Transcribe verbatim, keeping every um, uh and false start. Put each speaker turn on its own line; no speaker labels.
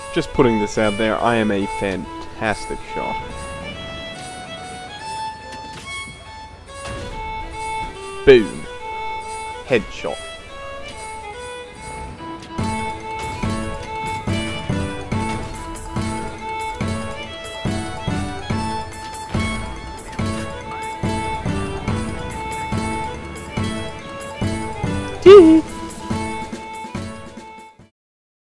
Just putting this out there, I am a fantastic shot. Boom. Headshot. Tee